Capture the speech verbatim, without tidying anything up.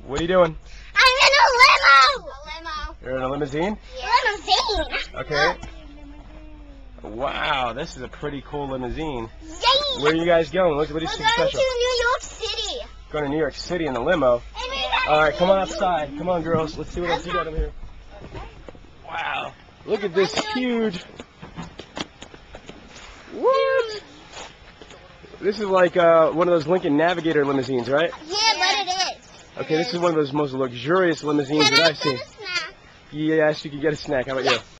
What are you doing? I'm in a limo. A limo. You're in a limousine? Yeah. Limousine. Okay. Wow, this is a pretty cool limousine. Yay. Where are you guys going? What, what is We're so going special? to New York City. Going to New York City in the limo. Alright, come on outside. Come on, girls. Let's see what else you got in here. Wow. Look at this huge... What? This is like uh, one of those Lincoln Navigator limousines, right? Yeah, but it is. Okay, this is one of those most luxurious limousines Can that I I've seen. get a snack? Yes, you can get a snack. How about you?